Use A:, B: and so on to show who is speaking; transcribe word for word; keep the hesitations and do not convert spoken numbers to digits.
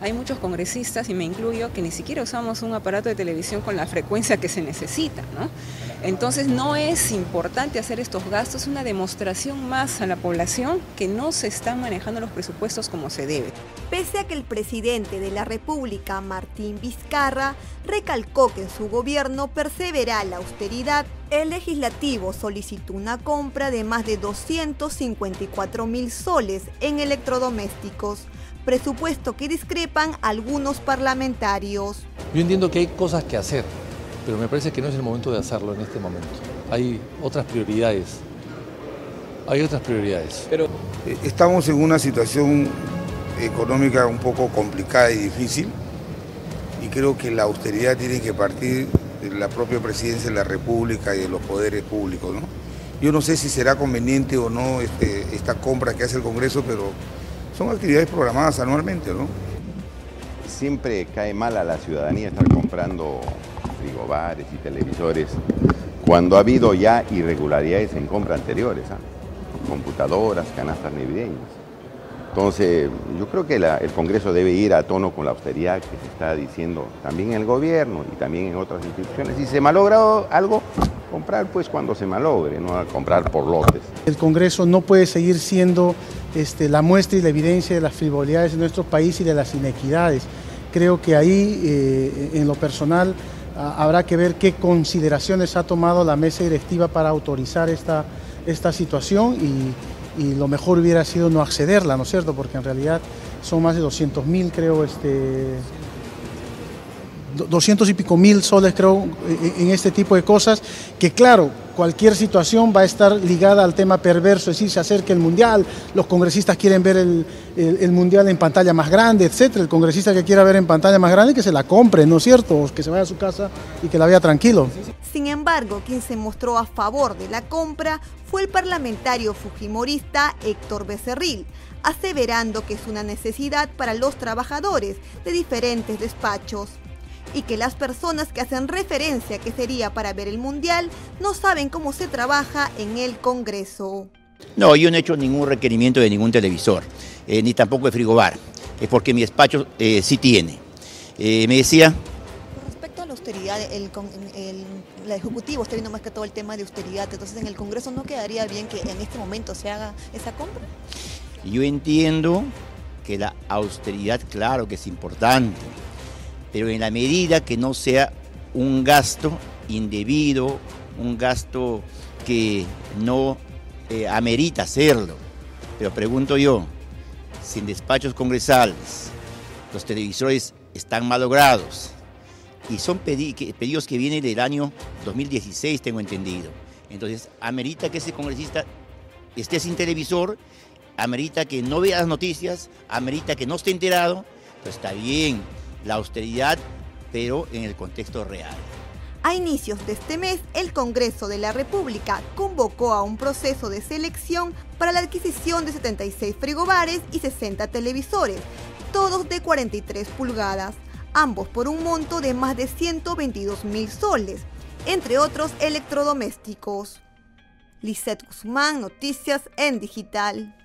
A: hay muchos congresistas, y me incluyo, que ni siquiera usamos un aparato de televisión con la frecuencia que se necesita, ¿no? Entonces no es importante hacer estos gastos, es una demostración más a la población que no se están manejando los presupuestos como se debe.
B: Pese a que el presidente de la República, Martín Vizcarra, recalcó que en su gobierno persevera la austeridad, el legislativo solicitó una compra de más de doscientos cincuenta y cuatro mil soles en electrodomésticos, presupuesto que discrepan algunos parlamentarios.
C: Yo entiendo que hay cosas que hacer, pero me parece que no es el momento de hacerlo en este momento. Hay otras prioridades. Hay otras prioridades.
D: Pero estamos en una situación económica un poco complicada y difícil, y creo que la austeridad tiene que partir de la propia presidencia de la República y de los poderes públicos, ¿no? Yo no sé si será conveniente o no este, esta compra que hace el Congreso, pero son actividades programadas anualmente, ¿no?
E: Siempre cae mal a la ciudadanía estar comprando frigobares y televisores cuando ha habido ya irregularidades en compra anteriores, ¿eh? Computadoras, canastas navideñas. Entonces, yo creo que la, el Congreso debe ir a tono con la austeridad que se está diciendo también en el gobierno y también en otras instituciones. Si se malogra algo, comprar pues cuando se malogre, no a comprar por lotes.
F: El Congreso no puede seguir siendo este, la muestra y la evidencia de las frivolidades de nuestro país y de las inequidades. Creo que ahí, eh, en lo personal, a, habrá que ver qué consideraciones ha tomado la mesa directiva para autorizar esta, esta situación, y y lo mejor hubiera sido no accederla, ¿no es cierto? Porque en realidad son más de doscientos mil, creo, este, doscientos y pico mil soles, creo, en este tipo de cosas, que claro, cualquier situación va a estar ligada al tema perverso, es decir, se acerca el Mundial, los congresistas quieren ver el, el, el Mundial en pantalla más grande, etcétera. El congresista que quiera ver en pantalla más grande, que se la compre, ¿no es cierto? O que se vaya a su casa y que la vea tranquilo.
B: Sin embargo, quien se mostró a favor de la compra fue el parlamentario fujimorista Héctor Becerril, aseverando que es una necesidad para los trabajadores de diferentes despachos y que las personas que hacen referencia que sería para ver el Mundial no saben cómo se trabaja en el Congreso.
G: No, yo no he hecho ningún requerimiento de ningún televisor, eh, ni tampoco de frigobar, es porque mi despacho eh, sí tiene. Eh, me decía...
H: Respecto a la austeridad, el, el, el Ejecutivo está viendo más que todo el tema de austeridad, entonces en el Congreso ¿no quedaría bien que en este momento se haga esa compra?
G: Yo entiendo que la austeridad, claro que es importante, pero en la medida que no sea un gasto indebido, un gasto que no eh, amerita hacerlo. Pero pregunto yo, si en despachos congresales los televisores están malogrados, y son pedi que, pedidos que vienen del año dos mil dieciséis, tengo entendido. Entonces, amerita que ese congresista esté sin televisor, amerita que no vea las noticias, amerita que no esté enterado. Pues está bien la austeridad, pero en el contexto real.
B: A inicios de este mes, el Congreso de la República convocó a un proceso de selección para la adquisición de setenta y seis frigobares y sesenta televisores, todos de cuarenta y tres pulgadas. Ambos por un monto de más de ciento veintidós mil soles, entre otros electrodomésticos. Lisette Guzmán, Noticias en Digital.